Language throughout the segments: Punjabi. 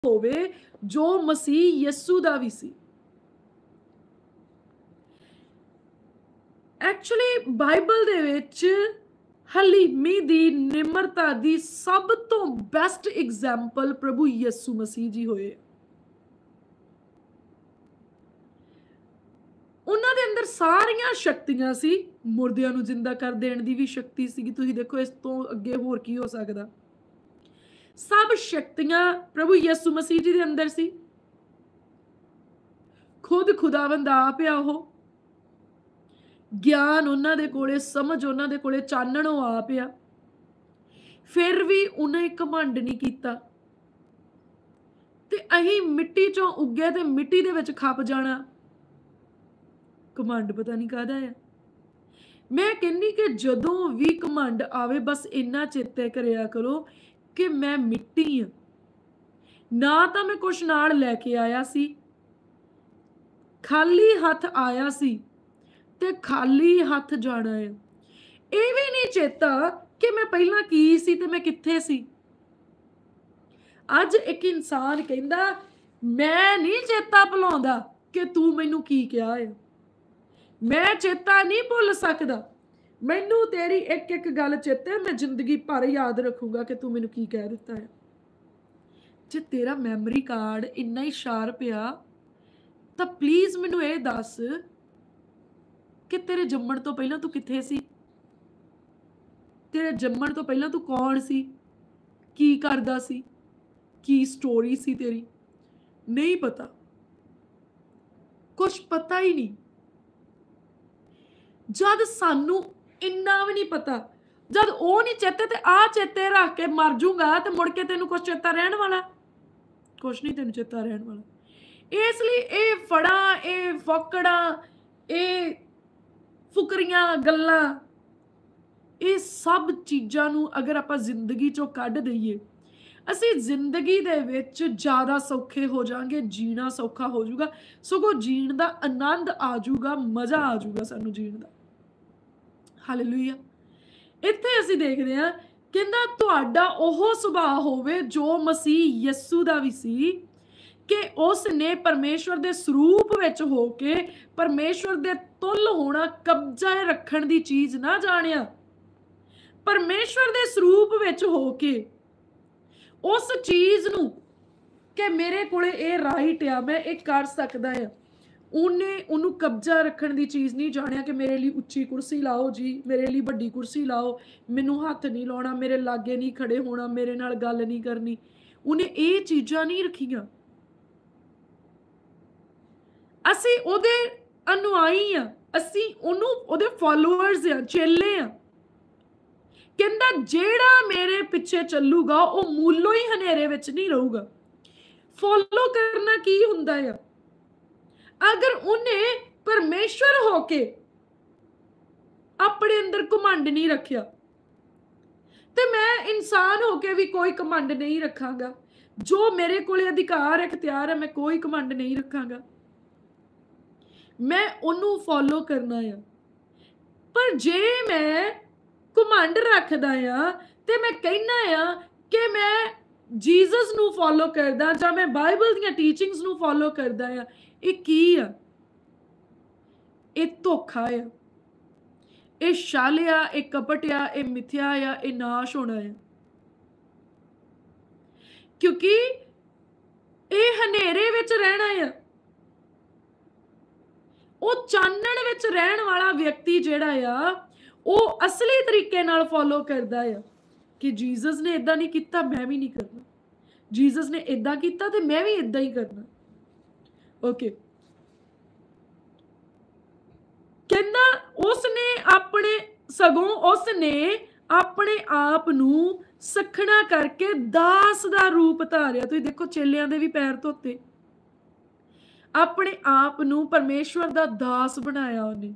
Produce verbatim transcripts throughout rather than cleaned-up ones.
ਹੋਵੇ जो मसीह यस्सू दा भी सी। एक्चुअली बाइबल दे विच हलीमी दी निमरता दी सब तो बेस्ट एग्जाम्पल प्रभु यस्सू मसीह जी होए। उन्हां दे अंदर सारियां शक्तियां सी, मुर्दियां नूं जिंदा कर देण दी भी शक्ति सी। तुसीं देखो इस तो अगे होर की हो सकदा। सब शक्तियां प्रभु यस्सू मसीह जी दे अंदर सी। खुद खुदावंद आप आ ओह, ज्ञान उन्हां दे कोले, समझ उन्हां दे कोले, चानण ओह आप आ। फिर भी उन्हें घमंड नहीं कीता ते अहीं मिट्टी चों उगे ते मिट्टी दे विच खप जाना। घमंड पता नहीं काहदा है। मैं कहनी कि जदों भी घमंड आवे बस इन्ना चेते करिया करो कि मैं मिट्टी हाँ, ना तो मैं कुछ नाल लैके आया सी, खाली हथ आया सी ते खाली हथ जाना है। ये भी नहीं चेता कि मैं पहला की सी ते मैं कित्थे सी। अज एक इंसान कहंदा मैं नहीं चेता भुलाउंदा कि तू मैनू की कहा है, मैं चेता नहीं भुल सकदा, मैनू तेरी एक एक गल चेते, मैं जिंदगी भर याद रखूंगा कि तू मैनू की कह दिता है। जे तेरा मैमरी कार्ड इन्ना ही शार्प आ तो प्लीज मैनू ये दस कि तेरे जम्मण तो पहला तू कित्थे सी, तेरे जम्मण तो पहला तू कौन सी, की करदा सी, की स्टोरी सी तेरी। नहीं पता, कुछ पता ही नहीं। जद सानू इन्ना भी नहीं पता, जद ओ नहीं चेते ते आ चेते रख के मर जूंगा ते मुड़ के तेनू कुछ चेता रहन वाला, कुछ नहीं तेनू चेता रहन वाला। इसलिए ए फड़ा, ए फौकड़ा, ए फुकरियां गल्लां, ये सब चीज़ां नू अगर आपां जिंदगी चों कढ दईए, असीं जिंदगी दे विच ज़्यादा सौखे हो जाएंगे, जीना सौखा हो जाऊगा, सगों जीण दा आनंद आ जाऊगा, मज़ा आ जाऊगा सानू जीण दा। हालेलुया। इत्थे असीं देखदे हां कहंदा तुहाडा ओह सुभाਅ होवे जो मसीह यस्सू दा भी सी कि उसने परमेश्वर दे स्वरूप विच हो के परमेश्वर दे तुल होना कब्जा रखण दी चीज़ ना जाणिया। परमेश्वर दे स्वरूप विच हो के उस चीज़ नू कि मेरे कोले ए राइट आ, मैं ये कर सकदा आ, उन्हें उन्नू कब्जा रखण दी चीज़ नहीं जानिया कि मेरे लिए उच्ची कुर्सी लाओ जी, मेरे लिए बड़ी कुर्सी लाओ, मैनू हथ नहीं लाउणा, मेरे लागे नहीं खड़े होना, मेरे नाल गल नहीं करनी। उन्हें ये चीज़ां नहीं रखियां। असीं उहदे अनुयायी आ, असीं उहनू उहदे फॉलोअर्स आ, चेले आ। कहंदा जेड़ा मेरे पिछे चलूगा वो मूलों ही हनेरे विच नहीं रहूगा। फॉलो करना की हुंदा है? अगर उन्हें परमेश्वर होके अपने अंदर घमंड नहीं रखिया तो मैं इंसान होके भी कोई घमंड नहीं रखांगा। जो मेरे कोले अधिकार इख्तियार है मैं कोई घमंड नहीं रखांगा, मैं उन्नू फॉलो करना है। पर जे मैं घमंड रखदा आ ते मैं कहना आ कि मैं जीसस नू फॉलो करदा जां मैं बाइबल दीयां टीचिंग्स नू फॉलो करदा आ, ये की आ? ये धोखा आ, ये छल आ, ये कपट आ, ये मिथ्या आ, ये नाश होना है। क्योंकि ये हनेरे विच रहना है। वो चानण विच रहन वाला व्यक्ति जिहड़ा आ वो असली तरीके नाल फॉलो करदा है कि जीसस ने इदां नहीं कीता मैं भी नहीं करना, जीसस ने इदां कीता ते मैं भी इदां ही करना। ओके, कहंदा उसने अपने सगों उसने अपने आप नू सखना करके दास दा रूप धारिया। तुसीं देखो चेलियां दे भी पैर धोते, अपने आप नू परमेश्वर दा दास बनाया, उन्हें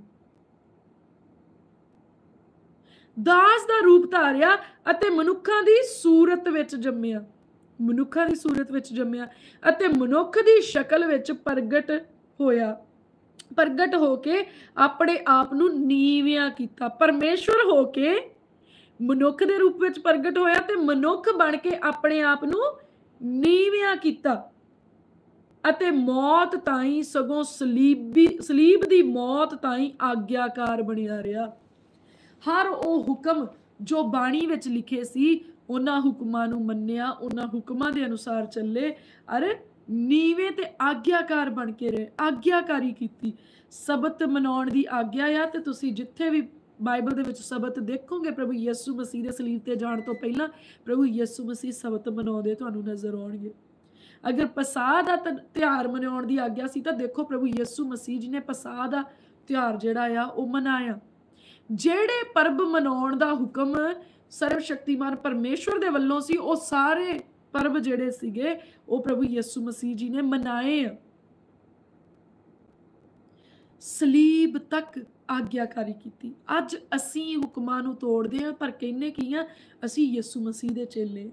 दास दा रूप धारिया अते मनुक्खां दी सूरत विच जम्मिया, मनुक्खां दी सूरत विच जम्मिया अते मनुख दी शक्ल विच प्रगट होया, प्रगट होके अपने आप नू नीवियां कीता। परमेश्वर होके मनुख दे रूप विच प्रगट होया ते मनुख बन के अपने आप नू ਨੀਵਿਆਂ ਕੀਤਾ ਅਤੇ ਮੌਤ ਤਾਈਂ ਸਗੋਂ ਸਲੀਬੀ ਸਲੀਬ ਦੀ ਮੌਤ ਤਾਈਂ ਆਗਿਆਕਾਰ ਬਣਿਆ ਰਿਹਾ। ਹਰ ਉਹ ਹੁਕਮ ਜੋ ਬਾਣੀ ਵਿੱਚ ਲਿਖੇ ਸੀ ਉਹਨਾਂ ਹੁਕਮਾਂ ਨੂੰ ਮੰਨਿਆ, ਉਹਨਾਂ ਹੁਕਮਾਂ ਦੇ ਅਨੁਸਾਰ ਚੱਲੇ, ਅਰੇ ਨੀਵੇਂ ਤੇ ਆਗਿਆਕਾਰ ਬਣ ਕੇ ਰਹੇ, ਆਗਿਆਕਾਰੀ ਕੀਤੀ। ਸਬਤ ਮਨਾਉਣ ਦੀ ਆਗਿਆ ਆ, ਤੇ ਤੁਸੀਂ ਜਿੱਥੇ ਵੀ ਬਾਈਬਲ ਦੇ ਵਿੱਚ ਸਬਤ ਦੇਖੋਗੇ ਪ੍ਰਭੂ ਯਿਸੂ ਮਸੀਹ ਦੇ ਸਲੀਬ ਤੇ ਜਾਣ ਤੋਂ ਪਹਿਲਾਂ ਪ੍ਰਭੂ ਯਿਸੂ ਮਸੀਹ ਸਬਤ ਮਨਾਉਂਦੇ ਤੁਹਾਨੂੰ ਨਜ਼ਰ ਆਉਣਗੇ। ਅਗਰ ਪਸਾਹ ਦਾ ਤਿਉਹਾਰ ਮਨਾਉਣ ਦੀ ਆਗਿਆ ਸੀ ਤਾਂ ਦੇਖੋ ਪ੍ਰਭੂ ਯਿਸੂ ਮਸੀਹ ਜੀ ਨੇ ਪਸਾਹ ਦਾ ਤਿਉਹਾਰ ਜਿਹੜਾ ਆ ਉਹ ਮਨਾਇਆ। ਜਿਹੜੇ ਪਰਬ ਮਨਾਉਣ ਦਾ ਹੁਕਮ ਸਰਵ ਸ਼ਕਤੀਮਾਨ ਪਰਮੇਸ਼ਵਰ ਦੇ ਵੱਲੋਂ ਸੀ, ਉਹ ਸਾਰੇ ਪਰਬ ਜਿਹੜੇ ਸੀਗੇ ਉਹ ਪ੍ਰਭੂ ਯਿਸੂ ਮਸੀਹ ਜੀ ਨੇ ਮਨਾਏ ਆ। ਸਲੀਬ ਤੱਕ ਆਗਿਆਕਾਰੀ ਕੀਤੀ। ਅੱਜ ਅਸੀਂ ਹੁਕਮਾਂ ਨੂੰ ਤੋੜਦੇ ਹਾਂ, ਪਰ ਕਹਿੰਦੇ ਕੀ ਆ, ਅਸੀਂ ਯਿਸੂ ਮਸੀਹ ਦੇ ਚੇਲੇ।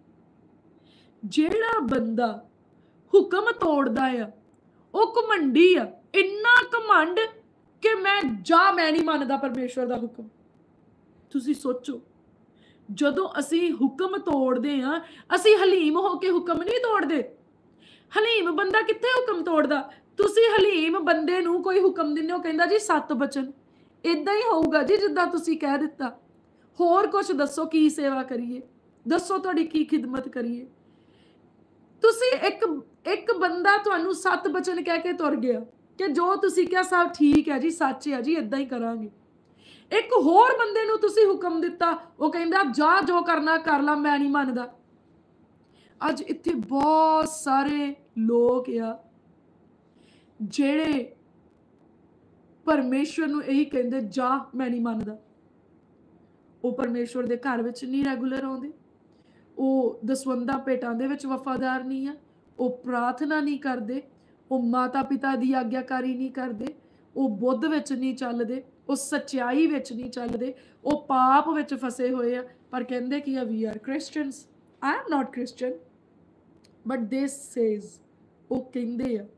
ਜਿਹੜਾ ਬੰਦਾ ਹੁਕਮ ਤੋੜਦਾ ਆ ਉਹ ਘਮੰਡੀ ਆ, ਇੰਨਾ ਘਮੰਡ ਕਿ ਮੈਂ ਜਾ ਮੈਂ ਨਹੀਂ ਮੰਨਦਾ ਪਰਮੇਸ਼ਵਰ ਦਾ ਹੁਕਮ। ਤੁਸੀਂ ਸੋਚੋ, ਜਦੋਂ ਅਸੀਂ ਹੁਕਮ ਤੋੜਦੇ ਆ, ਅਸੀਂ ਹਲੀਮ ਹੋ ਕੇ ਹੁਕਮ ਨਹੀਂ ਤੋੜਦੇ। ਹਲੀਮ ਬੰਦਾ ਕਿੱਥੇ ਹੁਕਮ ਤੋੜਦਾ? ਤੁਸੀਂ ਹਲੀਮ ਬੰਦੇ ਨੂੰ ਕੋਈ ਹੁਕਮ ਦਿੰਦੇ ਹੋ, ਕਹਿੰਦਾ ਜੀ ਸੱਤ ਬਚਨ, ਇਦਾਂ ਹੀ ਹੋਊਗਾ ਜੀ ਜਿੱਦਾਂ ਤੁਸੀਂ ਕਹਿ ਦਿੱਤਾ। ਹੋਰ ਕੁਝ ਦੱਸੋ, ਕੀ ਸੇਵਾ ਕਰੀਏ, ਦੱਸੋ ਤੁਹਾਡੀ ਕੀ ਖਿਦਮਤ ਕਰੀਏ। ਤੁਸੀਂ ਇੱਕ ਇੱਕ ਬੰਦਾ ਤੁਹਾਨੂੰ ਸੱਤ ਬਚਨ ਕਹਿ ਕੇ ਤੁਰ ਗਿਆ ਕਿ ਜੋ ਤੁਸੀਂ ਕਿਹਾ ਸਭ ਠੀਕ ਹੈ ਜੀ, ਸੱਚ ਹੈ ਜੀ, ਇਦਾਂ ਹੀ ਕਰਾਂਗੇ। ਇੱਕ ਹੋਰ ਬੰਦੇ ਨੂੰ ਤੁਸੀਂ ਹੁਕਮ ਦਿੱਤਾ, ਉਹ ਕਹਿੰਦਾ ਜਾ ਜੋ ਕਰਨਾ ਕਰ ਲਾ, ਮੈਂ ਨਹੀਂ ਮੰਨਦਾ। ਅੱਜ ਇੱਥੇ ਬਹੁਤ ਸਾਰੇ ਲੋਕ ਆ ਜਿਹੜੇ ਪਰਮੇਸ਼ਵਰ ਨੂੰ ਇਹੀ ਕਹਿੰਦੇ ਜਾ ਮੈਂ ਨਹੀਂ ਮੰਨਦਾ। ਉਹ ਪਰਮੇਸ਼ਵਰ ਦੇ ਘਰ ਵਿੱਚ ਨਹੀਂ ਰੈਗੂਲਰ ਆਉਂਦੇ, ਉਹ ਦਸਵੰਧਾਂ ਭੇਟਾਂ ਦੇ ਵਿੱਚ ਵਫਾਦਾਰ ਨਹੀਂ ਆ, ਉਹ ਪ੍ਰਾਰਥਨਾ ਨਹੀਂ ਕਰਦੇ, ਉਹ ਮਾਤਾ ਪਿਤਾ ਦੀ ਆਗਿਆਕਾਰੀ ਨਹੀਂ ਕਰਦੇ, ਉਹ ਬੁੱਧ ਵਿੱਚ ਨਹੀਂ ਚੱਲਦੇ, ਉਹ ਸੱਚਾਈ ਵਿੱਚ ਨਹੀਂ ਚੱਲਦੇ, ਉਹ ਪਾਪ ਵਿੱਚ ਫਸੇ ਹੋਏ ਆ। ਪਰ ਕਹਿੰਦੇ ਕਿ ਆ we are Christians. I am not Christian but this says, ਉਹ ਕਹਿੰਦੇ ਆ।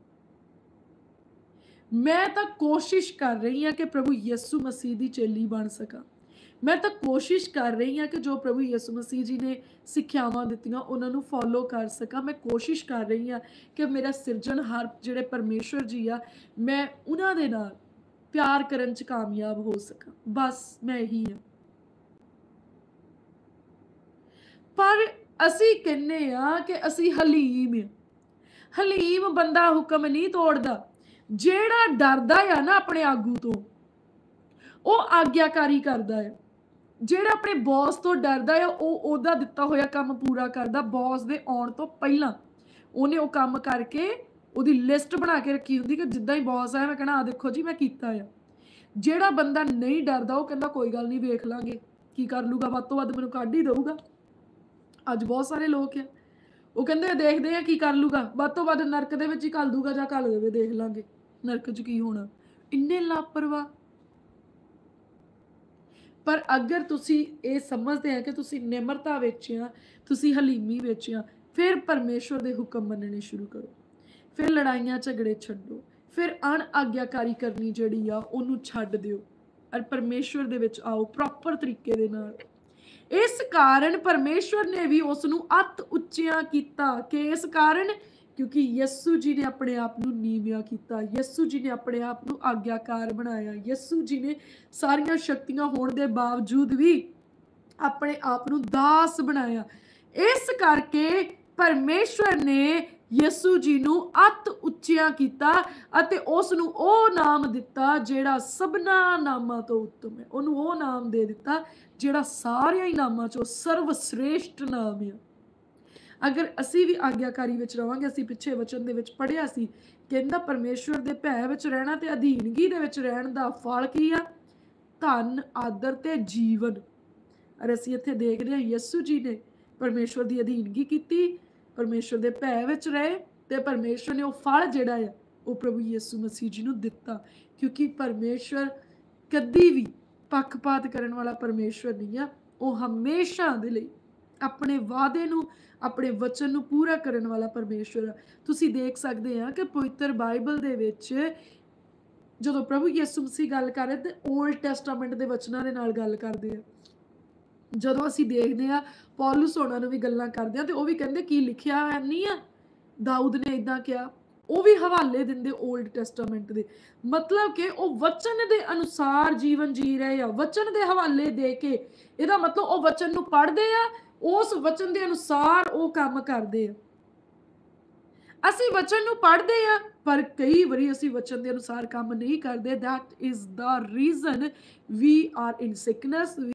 ਮੈਂ ਤਾਂ ਕੋਸ਼ਿਸ਼ ਕਰ ਰਹੀ ਹਾਂ ਕਿ ਪ੍ਰਭੂ ਯਿਸੂ ਮਸੀਹ ਦੀ ਚੇਲੀ ਬਣ ਸਕਾਂ। ਮੈਂ ਤਾਂ ਕੋਸ਼ਿਸ਼ ਕਰ ਰਹੀ ਹਾਂ ਕਿ ਜੋ ਪ੍ਰਭੂ ਯਿਸੂ ਮਸੀਹ ਜੀ ਨੇ ਸਿੱਖਿਆਵਾਂ ਦਿੱਤੀਆਂ ਉਹਨਾਂ ਨੂੰ ਫੋਲੋ ਕਰ ਸਕਾਂ। ਮੈਂ ਕੋਸ਼ਿਸ਼ ਕਰ ਰਹੀ ਹਾਂ ਕਿ ਮੇਰਾ ਸਿਰਜਣਹਾਰ ਜਿਹੜੇ ਪਰਮੇਸ਼ਵਰ ਜੀ ਆ, ਮੈਂ ਉਹਨਾਂ ਦੇ ਨਾਲ ਪਿਆਰ ਕਰਨ 'ਚ ਕਾਮਯਾਬ ਹੋ ਸਕਾਂ। ਬਸ ਮੈਂ ਇਹੀ ਹਾਂ। ਪਰ ਅਸੀਂ ਕਹਿੰਦੇ ਆ ਕਿ ਅਸੀਂ ਹਲੀਮ ਆ। ਹਲੀਮ ਬੰਦਾ ਹੁਕਮ ਨਹੀਂ ਤੋੜਦਾ। ਜਿਹੜਾ ਡਰਦਾ ਆ ਨਾ ਆਪਣੇ ਆਗੂ ਤੋਂ, ਉਹ ਆਗਿਆਕਾਰੀ ਕਰਦਾ ਹੈ। ਜਿਹੜਾ ਆਪਣੇ ਬੌਸ ਤੋਂ ਡਰਦਾ ਆ, ਉਹ ਉਹਦਾ ਦਿੱਤਾ ਹੋਇਆ ਕੰਮ ਪੂਰਾ ਕਰਦਾ। ਬੌਸ ਦੇ ਆਉਣ ਤੋਂ ਪਹਿਲਾਂ ਉਹਨੇ ਉਹ ਕੰਮ ਕਰਕੇ ਉਹਦੀ ਲਿਸਟ ਬਣਾ ਕੇ ਰੱਖੀ ਹੁੰਦੀ ਕਿ ਜਿੱਦਾਂ ਹੀ ਬੌਸ ਆਇਆ ਮੈਂ ਕਹਿਣਾ ਆ ਦੇਖੋ ਜੀ ਮੈਂ ਕੀਤਾ ਆ। ਜਿਹੜਾ ਬੰਦਾ ਨਹੀਂ ਡਰਦਾ ਉਹ ਕਹਿੰਦਾ ਕੋਈ ਗੱਲ ਨਹੀਂ, ਵੇਖ ਲਾਂਗੇ ਕੀ ਕਰ ਲੂਗਾ, ਵੱਧ ਤੋਂ ਵੱਧ ਮੈਨੂੰ ਕੱਢ ਹੀ ਦਊਗਾ। ਅੱਜ ਬਹੁਤ ਸਾਰੇ ਲੋਕ ਆ, ਉਹ ਕਹਿੰਦੇ ਦੇਖਦੇ ਆ ਕੀ ਕਰ ਲੂਗਾ, ਵੱਧ ਤੋਂ ਵੱਧ ਨਰਕ ਦੇ ਵਿੱਚ ਹੀ ਘੱਲ ਦੂਗਾ ਜਾਂ ਘੱਲ ਦੇਵੇ, ਦੇਖ ਲਾਂਗੇ ਨਰਕ 'ਚ ਕੀ ਹੋਣਾ। ਇੰਨੇ ਲਾਪਰਵਾਹ। ਪਰ ਅਗਰ ਤੁਸੀਂ ਇਹ ਸਮਝਦੇ ਆ ਕਿ ਤੁਸੀਂ ਨਿਮਰਤਾ ਵਿੱਚ ਆ, ਤੁਸੀਂ ਹਲੀਮੀ ਵਿੱਚ ਆ, ਫਿਰ ਪਰਮੇਸ਼ਵਰ ਦੇ ਹੁਕਮ ਮੰਨਣੇ ਸ਼ੁਰੂ ਕਰੋ। ਫਿਰ ਲੜਾਈਆਂ ਝਗੜੇ ਛੱਡੋ, ਫਿਰ ਅਣ ਆਗਿਆਕਾਰੀ ਕਰਨੀ ਜਿਹੜੀ ਆ ਉਹਨੂੰ ਛੱਡ ਦਿਓ ਔਰ ਪਰਮੇਸ਼ਵਰ ਦੇ ਵਿੱਚ ਆਓ ਪ੍ਰੋਪਰ ਤਰੀਕੇ ਦੇ ਨਾਲ। ਇਸ ਕਾਰਨ ਪਰਮੇਸ਼ਵਰ ਨੇ ਵੀ ਉਸ ਨੂੰ ਅਤ ਉੱਚਿਆਂ ਕੀਤਾ। ਕਿ ਇਸ ਕਾਰਨ ਕਿਉਂਕਿ ਯਿਸੂ ਜੀ ਨੇ ਆਪਣੇ ਆਪ ਨੂੰ ਨੀਵਿਆਂ ਕੀਤਾ, ਯਿਸੂ ਜੀ ਨੇ ਆਪਣੇ ਆਪ ਨੂੰ ਆਗਿਆਕਾਰ ਬਣਾਇਆ, ਯਿਸੂ ਜੀ ਨੇ ਸਾਰੀਆਂ ਸ਼ਕਤੀਆਂ ਹੋਣ ਦੇ ਬਾਵਜੂਦ ਵੀ ਆਪਣੇ ਆਪ ਨੂੰ ਦਾਸ ਬਣਾਇਆ। ਇਸ ਕਰਕੇ ਪਰਮੇਸ਼ਵਰ ਨੇ ਯਿਸੂ ਜੀ ਨੂੰ ਅਤ ਉੱਚਿਆਂ ਕੀਤਾ ਅਤੇ ਉਸ ਨੂੰ ਉਹ ਨਾਮ ਦਿੱਤਾ ਜਿਹੜਾ ਸਭਨਾਂ ਨਾਮਾਂ ਤੋਂ ਉੱਤਮ ਹੈ। ਉਹਨੂੰ ਉਹ ਨਾਮ ਦੇ ਦਿੱਤਾ ਜਿਹੜਾ ਸਾਰਿਆਂ ਹੀ ਨਾਮਾਂ ਚੋਂ ਸਰਵ ਸ੍ਰੇਸ਼ਟ ਨਾਮ ਹੈ। ਅਗਰ ਅਸੀਂ ਵੀ ਆਗਿਆਕਾਰੀ ਵਿੱਚ ਰਵਾਂਗੇ, ਅਸੀਂ ਪਿੱਛੇ ਵਚਨ ਦੇ ਵਿੱਚ ਪੜ੍ਹਿਆ ਸੀ, ਕਹਿੰਦਾ ਪਰਮੇਸ਼ਵਰ ਦੇ ਭੈ ਵਿੱਚ ਰਹਿਣਾ ਤੇ ਅਧੀਨਗੀ ਦੇ ਵਿੱਚ ਰਹਿਣ ਦਾ ਫਲ ਕੀ ਆ? ਧਨ, ਆਦਰ ਤੇ ਜੀਵਨ। ਔਰ ਅਸੀਂ ਇੱਥੇ ਦੇਖਦੇ ਹਾਂ ਯਿਸੂ ਜੀ ਨੇ ਪਰਮੇਸ਼ਵਰ ਦੀ ਅਧੀਨਗੀ ਕੀਤੀ, ਪਰਮੇਸ਼ਵਰ ਦੇ ਭੈ ਵਿੱਚ ਰਹੇ ਤੇ ਪਰਮੇਸ਼ਵਰ ਨੇ ਉਹ ਫਲ ਜਿਹੜਾ ਆ ਉਹ ਪ੍ਰਭੂ ਯਿਸੂ ਮਸੀਹ ਜੀ ਨੂੰ ਦਿੱਤਾ। ਕਿਉਂਕਿ ਪਰਮੇਸ਼ਵਰ ਕਦੀ ਵੀ ਪੱਖਪਾਤ ਕਰਨ ਵਾਲਾ ਪਰਮੇਸ਼ਵਰ ਨਹੀਂ ਆ। ਉਹ ਹਮੇਸ਼ਾ ਦੇ ਲਈ ਆਪਣੇ ਵਾਅਦੇ ਨੂੰ, ਆਪਣੇ ਵਚਨ ਨੂੰ ਪੂਰਾ ਕਰਨ ਵਾਲਾ ਪਰਮੇਸ਼ਵਰ ਆ। ਤੁਸੀਂ ਦੇਖ ਸਕਦੇ ਆ ਕਿ ਪਵਿੱਤਰ ਬਾਈਬਲ ਦੇ ਵਿੱਚ ਜਦੋਂ ਪ੍ਰਭੂ ਯਿਸੂ ਮਸੀਹ ਗੱਲ ਕਰ ਰਹੇ ਤੇ ਓਲਡ ਟੈਸਟਾਮੈਂਟ ਦੇ ਵਚਨਾਂ ਦੇ ਨਾਲ ਗੱਲ ਕਰਦੇ ਆ। ਜਦੋਂ ਅਸੀਂ ਦੇਖਦੇ ਆ ਪੌਲੁਸ ਹੋਣਾ ਨੂੰ ਵੀ ਗੱਲਾਂ ਕਰਦੇ ਆ ਤੇ ਉਹ ਵੀ ਕਹਿੰਦੇ ਕੀ ਲਿਖਿਆ ਹੋਇਆ ਨਹੀਂ ਆ, ਦਾਊਦ ਨੇ ਇਦਾਂ ਕਿਹਾ, ਉਹ ਵੀ ਹਵਾਲੇ ਦਿੰਦੇ 올ਡ ਟੈਸਟਾਮੈਂਟ ਦੇ। ਮਤਲਬ ਕਿ ਉਹ ਵਚਨ ਦੇ ਅਨੁਸਾਰ ਜੀਵਨ ਜੀ ਰਹੇ ਆ, ਵਚਨ ਦੇ ਹਵਾਲੇ ਦੇ ਕੇ। ਇਹਦਾ ਮਤਲਬ ਉਹ ਵਚਨ ਨੂੰ ਪੜ੍ਹਦੇ ਆ, ਉਸ ਵਚਨ ਦੇ ਅਨੁਸਾਰ ਉਹ ਕੰਮ ਕਰਦੇ ਆ। ਅਸੀਂ ਵਚਨ ਨੂੰ ਪੜ੍ਹਦੇ ਆ ਪਰ ਕਈ ਵਾਰੀ ਅਸੀਂ ਵਚਨ ਦੇ ਅਨੁਸਾਰ ਕੰਮ ਨਹੀਂ ਕਰਦੇ। that is the reason we are in sickness,